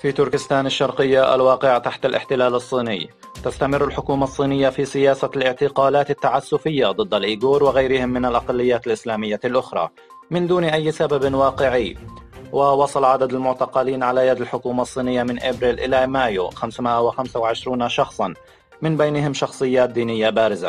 في تركستان الشرقية الواقعة تحت الاحتلال الصيني، تستمر الحكومة الصينية في سياسة الاعتقالات التعسفية ضد الإيغور وغيرهم من الأقليات الإسلامية الأخرى من دون أي سبب واقعي. ووصل عدد المعتقلين على يد الحكومة الصينية من إبريل إلى مايو 525 شخصا، من بينهم شخصيات دينية بارزة.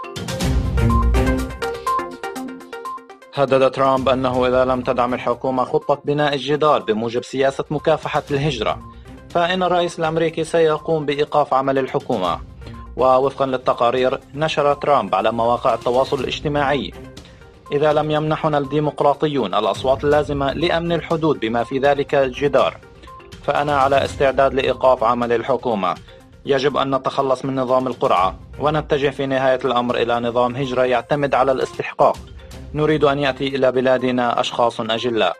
هدد ترامب أنه إذا لم تدعم الحكومة خطة بناء الجدار بموجب سياسة مكافحة الهجرة، فإن الرئيس الأمريكي سيقوم بإيقاف عمل الحكومة. ووفقا للتقارير نشر ترامب على مواقع التواصل الاجتماعي: إذا لم يمنحنا الديمقراطيون الأصوات اللازمة لأمن الحدود بما في ذلك الجدار، فأنا على استعداد لإيقاف عمل الحكومة. يجب أن نتخلص من نظام القرعة ونتجه في نهاية الأمر إلى نظام هجرة يعتمد على الاستحقاق. نريد أن يأتي إلى بلادنا أشخاص أجلاء.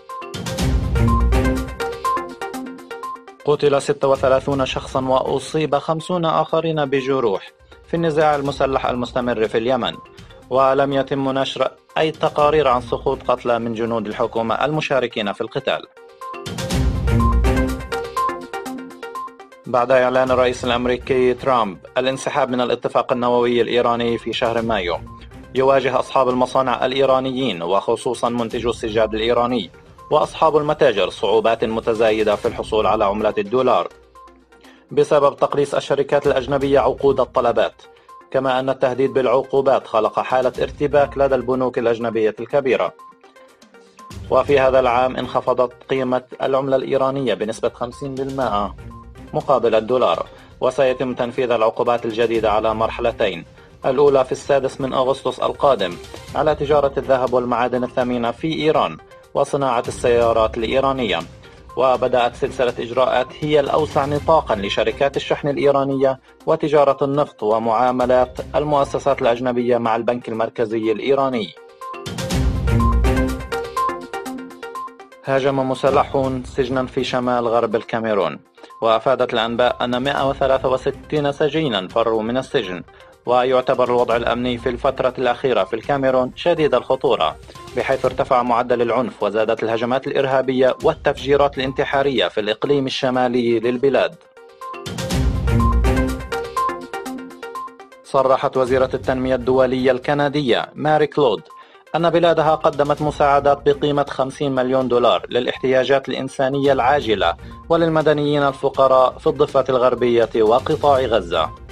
قتل 36 شخصا وأصيب 50 آخرين بجروح في النزاع المسلح المستمر في اليمن، ولم يتم نشر أي تقارير عن سقوط قتلى من جنود الحكومة المشاركين في القتال. بعد إعلان الرئيس الأمريكي ترامب الانسحاب من الاتفاق النووي الإيراني في شهر مايو، يواجه أصحاب المصانع الإيرانيين وخصوصا منتجو السجاد الإيراني وأصحاب المتاجر صعوبات متزايدة في الحصول على عملة الدولار بسبب تقليص الشركات الأجنبية عقود الطلبات، كما أن التهديد بالعقوبات خلق حالة ارتباك لدى البنوك الأجنبية الكبيرة. وفي هذا العام انخفضت قيمة العملة الإيرانية بنسبة 50% مقابل الدولار، وسيتم تنفيذ العقوبات الجديدة على مرحلتين: الأولى في 6 أغسطس القادم على تجارة الذهب والمعادن الثمينة في إيران وصناعة السيارات الإيرانية. وبدأت سلسلة إجراءات هي الأوسع نطاقا لشركات الشحن الإيرانية وتجارة النفط ومعاملات المؤسسات الأجنبية مع البنك المركزي الإيراني. هاجم مسلحون سجنا في شمال غرب الكاميرون، وأفادت الأنباء أن 163 سجينا فروا من السجن. ويعتبر الوضع الأمني في الفترة الأخيرة في الكاميرون شديد الخطورة، بحيث ارتفع معدل العنف وزادت الهجمات الإرهابية والتفجيرات الانتحارية في الإقليم الشمالي للبلاد. صرحت وزيرة التنمية الدولية الكندية ماري كلود أن بلادها قدمت مساعدات بقيمة 50 مليون دولار للاحتياجات الإنسانية العاجلة وللمدنيين الفقراء في الضفة الغربية وقطاع غزة.